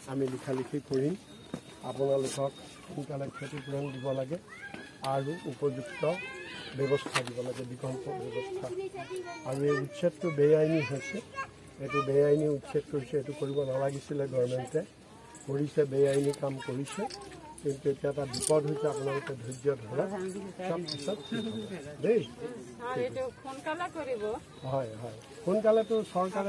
আমি লিখালিখি কৰিম আপোনালোকক সোনকালে ক্ষতিপূৰণ দিব লাগে আৰু উপযুক্ত ব্যৱস্থা দিব লাগে বিকল্প ব্যৱস্থা আৰু এই উচ্ছেদটো বেআইনী হৈছে এইটো বেআইনী উচ্ছেদ কৰিছে এইটো কৰিব নালাগিছিলে গভৰ্ণমেণ্টে কৰিছে বেআইনী কাম কৰিছে কিন্তু এতিয়া এটা বিপদ হৈছে আপোনালোকে ধৈৰ্য ধৰক সব পিছত দেই হয় হয় সোনকালেতো চৰকাৰে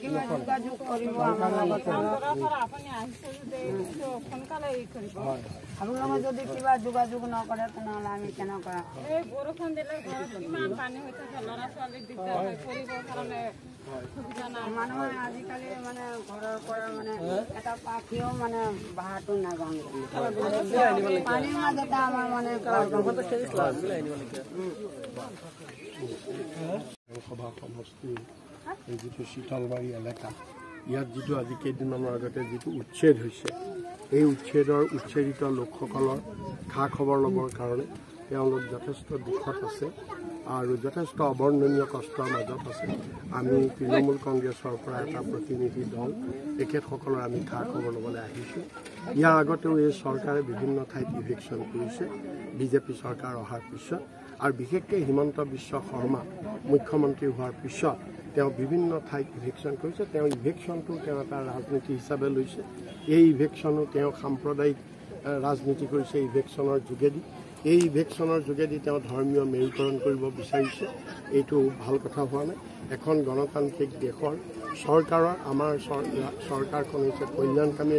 আপোনালোকে যদি কিবা যোগাযোগ নকৰে তেনেহ'লে আমি কেনেকুৱা বৰষুণ দিলে কিমান পানী হৈ থাকে ল'ৰা ছোৱালীক দিগদাৰ হয় কৰিবৰ কাৰণে মানুহে আজিকালি মানে ঘৰৰ পৰা মানে এটা পাখিও মানে বাহাটো নাযাওঁ পানীৰ মাজতে আমাৰ মানে সভা সমষ্টিৰ এই যিটো শীতলবাৰী এলেকা ইয়াত যিটো আজি কেইদিনমানৰ আগতে যিটো উচ্ছেদ হৈছে এই উচ্ছেদিত লোকসকলৰ খা খবৰ ল'বৰ কাৰণে তেওঁলোক যথেষ্ট দুখত আছে আৰু যথেষ্ট অৱৰ্ণনীয় কষ্টৰ মাজত আছে আমি তৃণমূল কংগ্ৰেছৰ পৰা এটা প্ৰতিনিধি দল তেখেতসকলৰ আমি খা খবৰ ল'বলৈ আহিছোঁ ইয়াৰ আগতেও এই চৰকাৰে বিভিন্ন ঠাইত ইভিকশ্যন কৰিছে বিজেপি চৰকাৰ অহাৰ পিছত আৰু বিশেষকৈ হিমন্ত বিশ্ব শৰ্মা মুখ্যমন্ত্ৰী হোৱাৰ পিছত তেওঁ বিভিন্ন ঠাইত ইভিকশ্যন কৰিছে তেওঁ ইভিকশ্যনটো তেওঁ এটা ৰাজনীতি হিচাপে লৈছে এই ইভিকশ্যনো তেওঁ সাম্প্ৰদায়িক ৰাজনীতি কৰিছে ইভিকশ্যনৰ যোগেদি এই ইভিকশ্যনৰ যোগেদি তেওঁ ধৰ্মীয় মেৰুকৰণ কৰিব বিচাৰিছে এইটো ভাল কথা হোৱা নাই এখন গণতান্ত্ৰিক দেশৰ চৰকাৰৰ আমাৰ চৰকাৰখন হৈছে কল্যাণকামী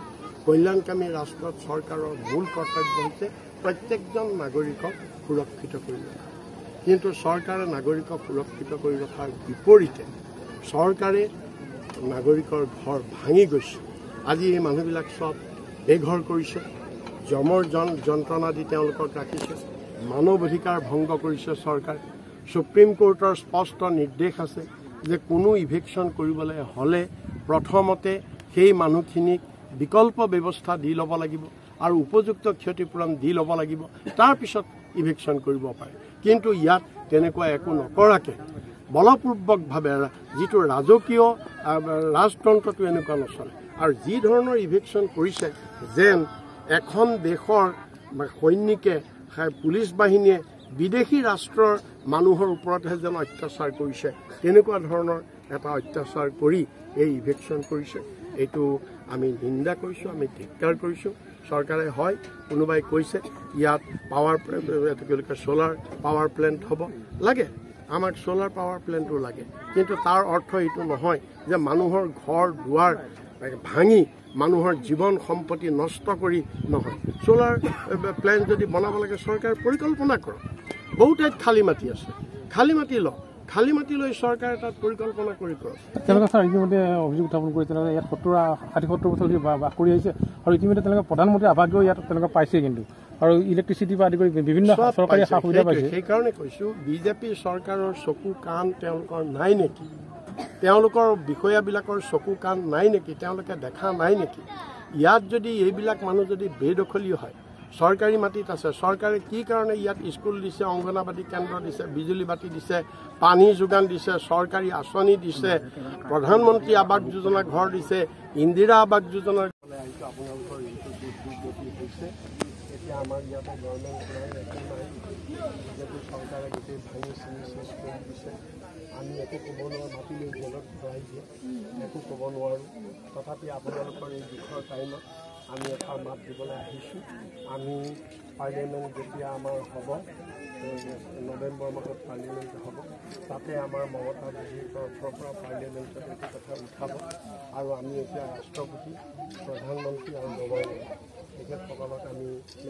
ৰাষ্ট্ৰত চৰকাৰৰ মূল কৰ্তব্য হৈছে প্ৰত্যেকজন নাগৰিকক সুৰক্ষিত কৰি ৰখা কিন্তু চৰকাৰে নাগৰিকক সুৰক্ষিত কৰি ৰখাৰ বিপৰীতে চৰকাৰে নাগৰিকৰ ঘৰ ভাঙি গৈছে আজি এই মানুহবিলাক চব বেঘৰ কৰিছে জমৰ যন্ত্ৰণা দি তেওঁলোকক ৰাখিছে মানৱ অধিকাৰ ভংগ কৰিছে চৰকাৰে সুপ্ৰিম কোৰ্টৰ স্পষ্ট নিৰ্দেশ আছে যে কোনো ইভিকশ্যন কৰিবলৈ হ'লে প্ৰথমতে সেই মানুহখিনিক বিকল্প ব্যৱস্থা দি ল'ব লাগিব আৰু উপযুক্ত ক্ষতিপূৰণ দি ল'ব লাগিব তাৰপিছত ইভিকশ্যন কৰিব পাৰে কিন্তু ইয়াত তেনেকুৱা একো নকৰাকৈ বলপূৰ্বকভাৱে যিটো ৰাজকীয় ৰাজতন্ত্ৰটো এনেকুৱা নচলে আৰু যি ধৰণৰ ইভিকশ্যন কৰিছে যেন এখন দেশৰ সৈনিকে পুলিচ বাহিনীয়ে বিদেশী ৰাষ্ট্ৰৰ মানুহৰ ওপৰতহে যেন অত্যাচাৰ কৰিছে তেনেকুৱা ধৰণৰ এটা অত্যাচাৰ কৰি এই ইভিকশ্যন কৰিছে এইটো আমি নিন্দা কৰিছোঁ আমি ধিক্কাৰ কৰিছোঁ চৰকাৰে হয় কোনোবাই কৈছে ইয়াত সোলাৰ পাৱাৰ প্লেণ্ট হ'ব লাগে আমাক সোলাৰ পাৱাৰ প্লেণ্টটো লাগে কিন্তু তাৰ অৰ্থ এইটো নহয় যে মানুহৰ ঘৰ দুৱাৰ ভাঙি মানুহৰ জীৱন সম্পত্তি নষ্ট কৰি নহয় সোলাৰ প্লেণ্ট যদি বনাব লাগে চৰকাৰে পৰিকল্পনা কৰক বহু ঠাইত খালী মাটি আছে খালী মাটি লৈ চৰকাৰে তাত পৰিকল্পনা কৰি কৰক তেওঁলোকে ছাৰ ইতিমধ্যে অভিযোগ উত্থাপন কৰি তেওঁলোকে ইয়াত 60-70 বছৰ বাস কৰি আহিছে আৰু ইতিমধ্যে তেওঁলোকে প্ৰধানমন্ত্ৰী আৱাসো ইয়াত তেওঁলোকে পাইছে কিন্তু আৰু ইলেক্ট্ৰিচিটিৰ পৰা আদি কৰি বিভিন্ন চৰকাৰী সা সুবিধা পাইছে সেইকাৰণে কৈছোঁ বিজেপি চৰকাৰৰ চকু কাণ তেওঁলোকৰ নাই নেকি তেওঁলোকৰ বিষয়াবিলাকৰ চকু কাণ নাই নেকি তেওঁলোকে দেখা নাই নেকি ইয়াত যদি এইবিলাক মানুহ যদি বেদখলী হয় চৰকাৰী মাটিত আছে চৰকাৰে কি কাৰণে ইয়াত স্কুল দিছে অংগনবাদী কেন্দ্ৰ দিছে বিজুলী বাতি দিছে পানী যোগান দিছে চৰকাৰী আঁচনি দিছে প্ৰধানমন্ত্ৰী আৱাস যোজনা ঘৰ দিছে ইন্দিৰা আৱাস যোজনা আপোনালোকৰ হৈছে এতিয়া আমাৰ ইয়াতে গভৰ্ণমেণ্ট একো নাই বিজেপি চৰকাৰে গোটেই ভাঙি চিঙি চেছ কৰি দিছে আমি একো ক'ব নোৱাৰোঁ মাতিলেও জেলত ভৰাই দিয়ে একো ক'ব নোৱাৰোঁ তথাপি আপোনালোকৰ এই দুখৰ টাইমত আমি এটা মাত দিবলৈ আহিছোঁ আমি পাৰ্লিয়ামেণ্ট যেতিয়া আমাৰ হ'ব নৱেম্বৰ মাহত পাৰ্লিয়ামেণ্ট হ'ব তাতে আমাৰ মমতা দেৱীৰ তৰফৰ পৰা পাৰ্লিয়ামেণ্টত এইটো কথা উঠাব আৰু আমি এতিয়া ৰাষ্ট্ৰপতি প্ৰধানমন্ত্ৰী আৰু গভৰ্ণৰ তেখেতসকলক আমি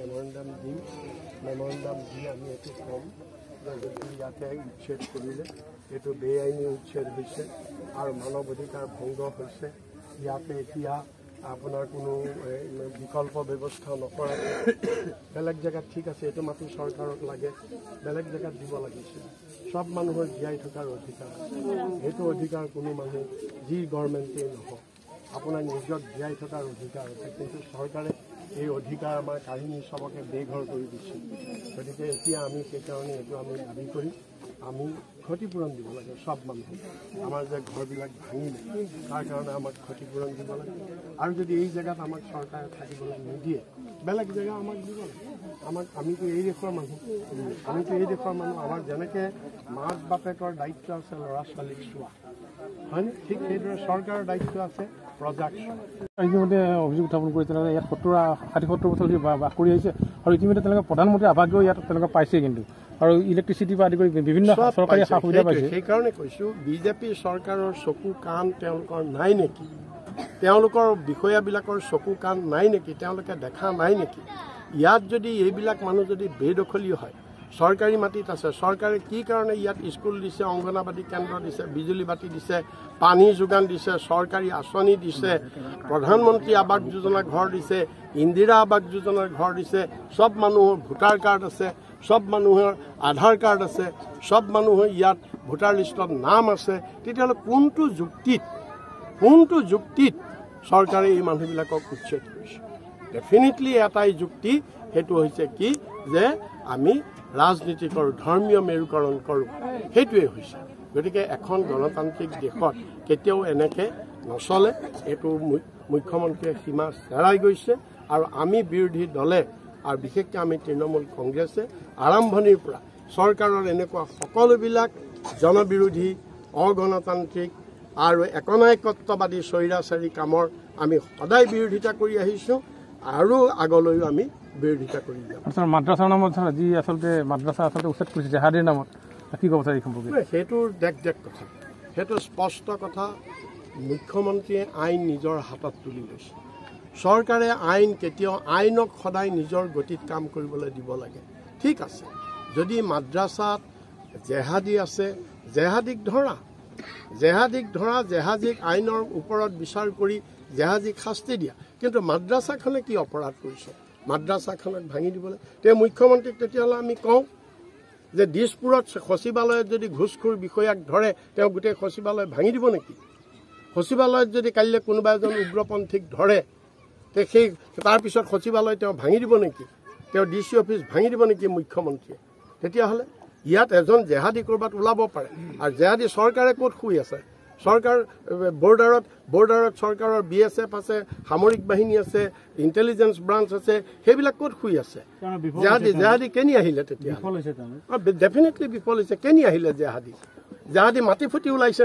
মেমৰেণ্ডাম দি আমি এইটো ক'ম যে যদি ইয়াতে উচ্ছেদ কৰিলে এইটো বেআইনী উচ্ছেদ হৈছে আৰু মানৱ অধিকাৰ ভংগ হৈছে ইয়াতে এতিয়া আপোনাৰ কোনো বিকল্প ব্যৱস্থা নকৰাকৈ বেলেগ জেগাত ঠিক আছে এইটো মাটি চৰকাৰক লাগে বেলেগ জেগাত দিব লাগিছিল সব মানুহৰ জীয়াই থকাৰ অধিকাৰ আছে এইটো অধিকাৰ কোনো মানুহ যি গভৰ্ণমেণ্টেই নহওক আপোনাৰ নিজৰ জীয়াই থকাৰ অধিকাৰ আছে কিন্তু চৰকাৰে এই অধিকাৰ আমাৰ কাহিনী চবকে বেঘৰ কৰি দিছিল গতিকে এতিয়া আমি সেইকাৰণে এইটো আমি দাবী কৰিম আমি ক্ষতিপূৰণ দিব লাগে সব মানুহ আমাৰ যে ঘৰবিলাক ভাঙিলে তাৰ কাৰণে আমাক ক্ষতিপূৰণ দিব লাগে আৰু যদি এই জেগাত আমাক চৰকাৰে থাকিবলৈ নিদিয়ে বেলেগ জেগা আমাক দিব লাগে আমাক আমিতো এই দেশৰ মানুহ আমাৰ যেনেকৈ মাক বাপেকৰ দায়িত্ব আছে ল'ৰা ছোৱালীক চোৱা হয়নে ঠিক সেইদৰে চৰকাৰৰ দায়িত্ব আছে প্ৰজাক ইতিমধ্যে অভিযোগ উত্থাপন কৰি তেওঁলোকে ইয়াত 60-70 বছৰ বাস কৰি আহিছে আৰু ইতিমধ্যে তেওঁলোকে প্ৰধানমন্ত্ৰী আৱাসো ইয়াত তেওঁলোকে পাইছে কিন্তু আৰু ইলেক্ট্ৰিচিটিৰ পৰা আদি কৰি বিভিন্ন চৰকাৰী সা সুবিধা পাইছে সেইকাৰণে কৈছোঁ বিজেপি চৰকাৰৰ চকু কাণ তেওঁলোকৰ নাই নেকি তেওঁলোকৰ বিষয়াবিলাকৰ চকু কাণ নাই নেকি তেওঁলোকে দেখা নাই নেকি ইয়াত যদি এইবিলাক মানুহ যদি বেদখলী হয় চৰকাৰী মাটিত আছে চৰকাৰে কি কাৰণে ইয়াত স্কুল দিছে অংগনবাদী কেন্দ্ৰ দিছে বিজুলী বাতি দিছে পানী যোগান দিছে চৰকাৰী আঁচনি দিছে প্ৰধানমন্ত্ৰী আৱাস যোজনা ঘৰ দিছে ইন্দিৰা আৱাস যোজনাৰ ঘৰ দিছে সব মানুহৰ ভোটাৰ কাৰ্ড আছে সব মানুহৰ আধাৰ কাৰ্ড আছে সব মানুহৰ ইয়াত ভোটাৰ লিষ্টত নাম আছে তেতিয়াহ'লে কোনটো যুক্তিত চৰকাৰে এই মানুহবিলাকক উচ্ছেদ কৰিছে ডেফিনেটলি এটাই যুক্তি সেইটো হৈছে কি যে আমি ৰাজনীতি কৰোঁ ধৰ্মীয় মেৰুকৰণ কৰোঁ সেইটোৱে হৈছে গতিকে এখন গণতান্ত্ৰিক দেশত কেতিয়াও এনেকৈ নচলে এইটো মুখ্যমন্ত্ৰীয়ে সীমা চেৰাই গৈছে আৰু আমি বিৰোধী দলে আৰু বিশেষকৈ আমি তৃণমূল কংগ্ৰেছে আৰম্ভণিৰ পৰা চৰকাৰৰ এনেকুৱা সকলোবিলাক জনবিৰোধী অগণতান্ত্ৰিক আৰু একনায়কত্ববাদী স্বৈৰাচাৰী কামৰ আমি সদায় বিৰোধিতা কৰি আহিছোঁ আৰু আগলৈও আমি বিৰোধিতা কৰি যাম মাদ্ৰাছাৰ নামত যি আচলতে মাদ্ৰাছা উচ্ছেদ কৰিছে জেহাদীৰ নামত কি ক'ব বিচাৰে এই সম্পৰ্কে সেইটো দেখ কথা সেইটো স্পষ্ট কথা মুখ্যমন্ত্ৰীয়ে আইন নিজৰ হাতত তুলি লৈছে চৰকাৰে কেতিয়াও আইনক সদায় নিজৰ গতিত কাম কৰিবলৈ দিব লাগে ঠিক আছে যদি মাদ্ৰাছাত জেহাদী আছে জেহাদীক ধৰা জেহাদীক আইনৰ ওপৰত বিচাৰ কৰি জেহাদীক শাস্তি দিয়া কিন্তু মাদ্ৰাছাখনে কি অপৰাধ কৰিছে মাদ্ৰাছাখনক ভাঙি দিবলৈ তেওঁ মুখ্যমন্ত্ৰীক তেতিয়াহ'লে আমি কওঁ যে দিছপুৰত সচিবালয়ত যদি ঘুষখোৰ বিষয়াক ধৰে তেওঁ গোটেই সচিবালয় ভাঙি দিব নেকি সচিবালয়ত যদি কাইলৈ কোনোবা এজন উগ্ৰপন্থীক ধৰে সেই তাৰপিছত সচিবালয় তেওঁ ভাঙি দিব নেকি তেওঁ DC অফিচ ভাঙি দিব নেকি মুখ্যমন্ত্ৰীয়ে তেতিয়াহ'লে ইয়াত এজন জেহাদী ক'ৰবাত ওলাব পাৰে আৰু জেহাদী চৰকাৰে ক'ত শুই আছে চৰকাৰ বৰ্ডাৰত চৰকাৰৰ BSF আছে সামৰিক বাহিনী আছে ইণ্টেলিজেন্স ব্ৰাঞ্চ আছে সেইবিলাক ক'ত শুই আছে জেহাদী কেনি আহিলে তেতিয়া ডেফিনেটলি বিফল হৈছে কেনি আহিলে জেহাদী মাটি ফুটি ওলাইছে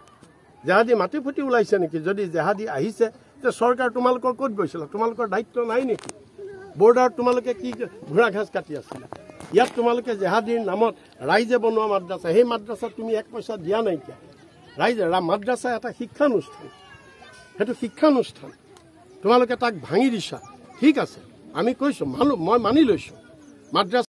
নেকি যদি জেহাদী আহিছে তে চৰকাৰ তোমালোকৰ ক'ত গৈছিলা তোমালোকৰ দায়িত্ব নাই নেকি বৰ্ডাৰত তোমালোকে কি ঘোঁৰা ঘাঁচ কাটি আছিলা ইয়াত তোমালোকে জেহাদীৰ নামত ৰাইজে বনোৱা মাদ্ৰাছা সেই মাদ্ৰাছাত তুমি 1 পইচা দিয়া নাইকিয়া ৰাইজে মাদ্ৰাছা এটা শিক্ষানুষ্ঠান সেইটো শিক্ষানুষ্ঠান তোমালোকে তাক ভাঙি দিছা ঠিক আছে আমি কৈছোঁ মই মানি লৈছোঁ মাদ্ৰাছা